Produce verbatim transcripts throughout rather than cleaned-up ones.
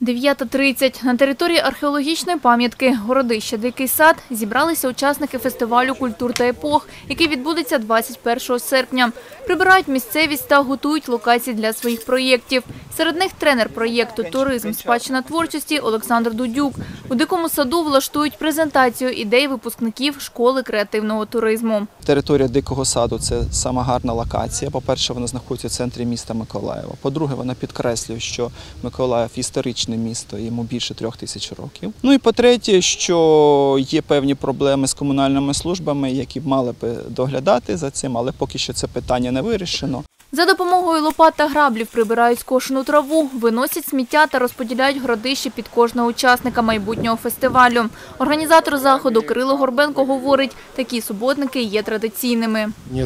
дев'ята тридцять. На території археологічної пам'ятки «Городище. Дикий сад» зібралися учасники фестивалю культур та епох, який відбудеться двадцять першого серпня. Прибирають місцевість та готують локації для своїх проєктів. Серед них тренер проєкту «Туризм. Спадщина творчості» Олександр Дудюк. У Дикому саду влаштують презентацію ідей випускників школи креативного туризму. Територія Дикого саду – це сама гарна локація. По-перше, вона знаходиться в центрі міста Миколаєва. По-друге, вона підкреслює, що Миколаїв – історичне місто, йому більше трьох тисяч років. Ну і по-третє, що є певні проблеми з комунальними службами, які б мали б доглядати за цим, але поки що це питання не вирішено. За допомогою лопат та граблів прибирають скошену траву, виносять сміття та розподіляють городище під кожного учасника майбутнього фестивалю. Організатор заходу Кирило Горбенко говорить, такі суботники є традиційними.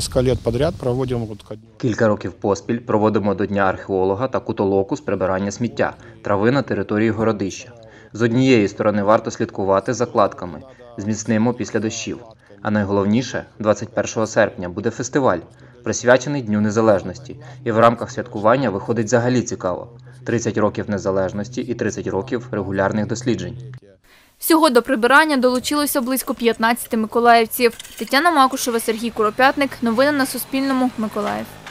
Кілька років поспіль проводимо до Дня археолога та кутолоку з прибирання сміття, трави на території городища. З однієї сторони варто слідкувати за кладками, зміцнимо після дощів. А найголовніше, двадцять першого серпня буде фестиваль, присвячений Дню Незалежності. І в рамках святкування виходить взагалі цікаво. тридцять років незалежності і тридцять років регулярних досліджень. Всього до прибирання долучилося близько п'ятнадцяти миколаївців. Тетяна Макушева, Сергій Куропятник. Новини на Суспільному. Миколаїв.